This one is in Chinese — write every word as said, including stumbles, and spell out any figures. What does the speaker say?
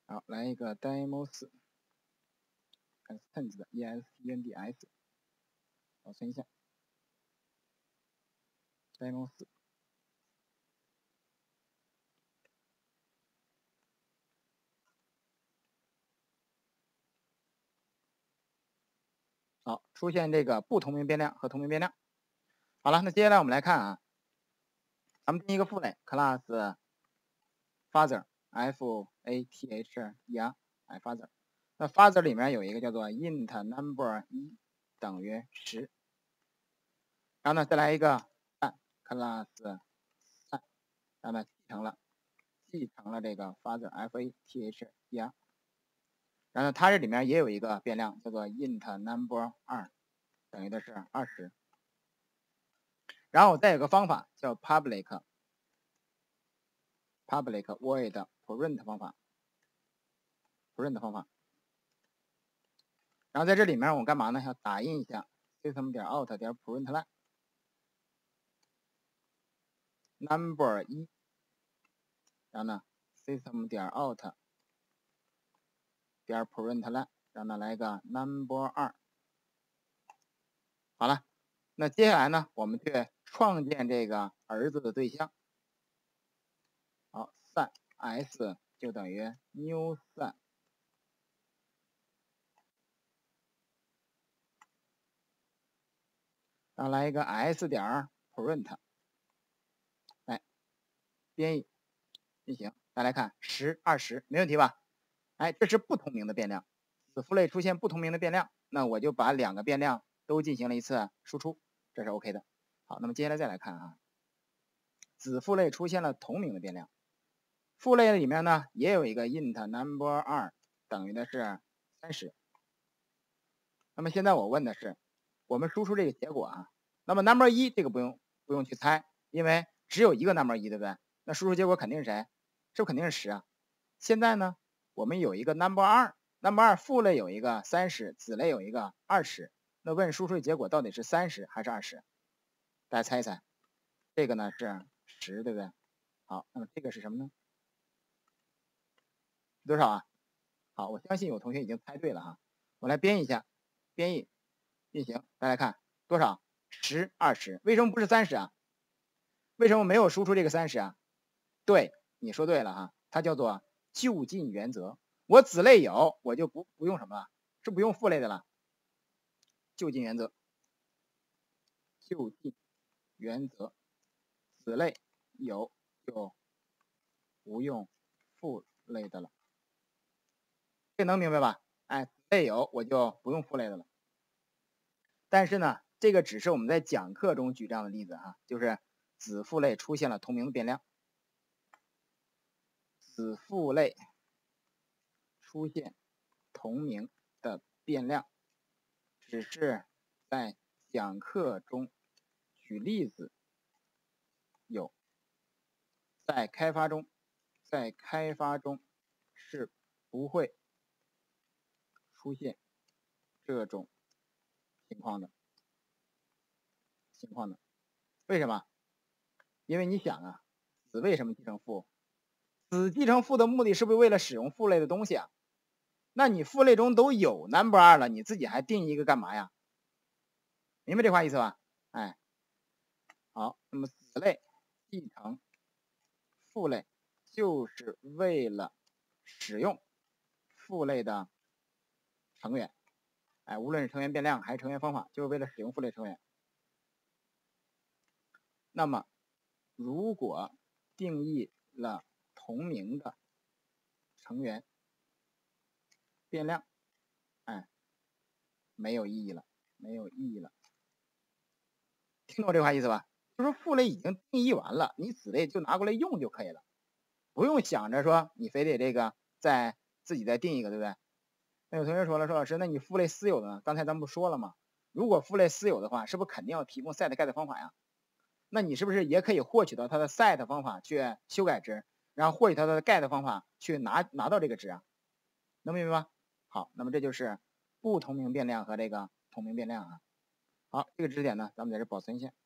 好，来一个 demos extends 的 e s t n d s， 保存一下 demos。好，出现这个不同名变量和同名变量。好了，那接下来我们来看啊，咱们定一个父类 class father f a t h e r， 哎 father， 那 father 里面有一个叫做 int number 一等于十，然后呢再来一个 class son， 然后呢继承了继承了这个 father f a t h e r， 然后它这里面也有一个变量叫做 int number 二等于的是二十，然后再有个方法叫 public public void print 方法 print 方法，然后在这里面我干嘛呢？要打印一下 system 点 out 点 println number 一，然后呢 system 点 out 点 println， 然后呢来个 number 二。好了，那接下来呢，我们去创建这个儿子的对象。好 ，son s 就等于 new son， 然后来一个 s 点 print， 哎，编译运行。大家来看十、二十，没问题吧？哎，这是不同名的变量，子父类出现不同名的变量，那我就把两个变量都进行了一次输出，这是 OK 的。好，那么接下来再来看啊，子父类出现了同名的变量，父类里面呢也有一个 int number 二等于的是三十。那么现在我问的是，我们输出这个结果啊，那么 number 一这个不用不用去猜，因为只有一个 number 一，对不对？那输出结果肯定是谁？是不是肯定是十啊？现在呢，我们有一个 number 二 ，number 二父类有一个三十，子类有一个二十。那问输出的结果到底是三十还是二十？大家猜一猜。这个呢是十，对不对？好，那么这个是什么呢？多少啊？好，我相信有同学已经猜对了哈。我来编一下，编译运行，大家看多少？十、二十。为什么不是三十啊？为什么没有输出这个三十啊？对，你说对了哈，它叫做就近原则。我子类有，我就不不用什么了，是不用父类的了。就近原则，就近原则，子类有就不用父类的了。这能明白吧？哎，子类有我就不用父类的了。但是呢，这个只是我们在讲课中举这样的例子啊，就是子父类出现了同名的变量，子父类出现同名的变量，只是在讲课中举例子有，在开发中，在开发中是不会出现这种情况的情况的。为什么？因为你想啊，子为什么继承父？子继承父的目的是不是为了使用父类的东西啊？那你父类中都有 number 二了，你自己还定一个干嘛呀？明白这话意思吧？哎，好，那么子类继承父类就是为了使用父类的成员，哎，无论是成员变量还是成员方法，就是为了使用父类成员。那么，如果定义了同名的成员变量，哎，没有意义了，没有意义了。听懂这话意思吧？就是父类已经定义完了，你子类就拿过来用就可以了，不用想着说你非得这个再自己再定一个，对不对？那有同学说了，说老师，那你父类私有的呢？刚才咱们不说了吗？如果父类私有的话，是不是肯定要提供 set get 方法呀？那你是不是也可以获取到它的 set 方法去修改值，然后获取它的 get 方法去拿拿到这个值啊？能明白吗？好，那么这就是不同名变量和这个同名变量啊。好，这个知识点呢，咱们在这保存一下。